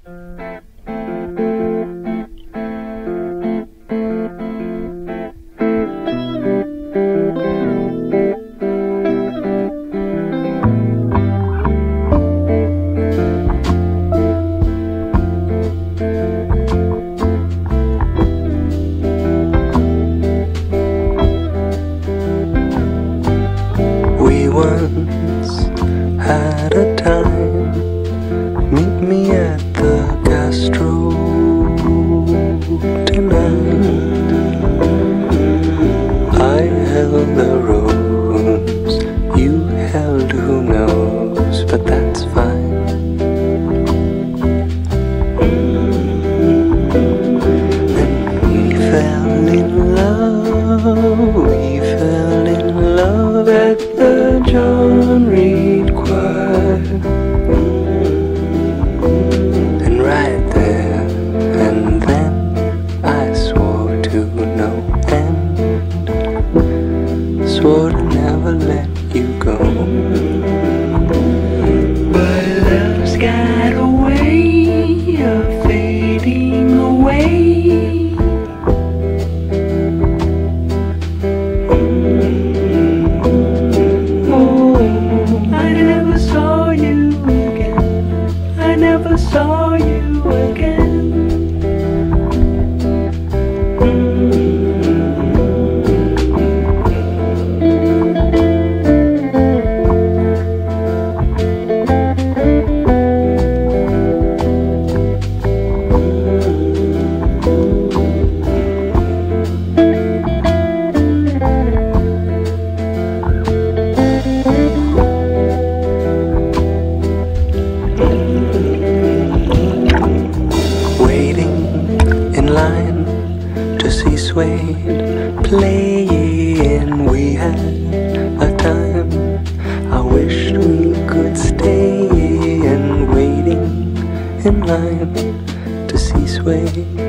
We once had a time. Meet me at the Gastro tonight. I held the rose, you held who knows, but that's fine. Then we fell in love at the John Reed Choir. And right there and then I swore to no end, swore to never let you go. But love's got a way of fading away. Saw you again. To see Suede playing, we had a time I wished we could stay, and waiting in line to see Suede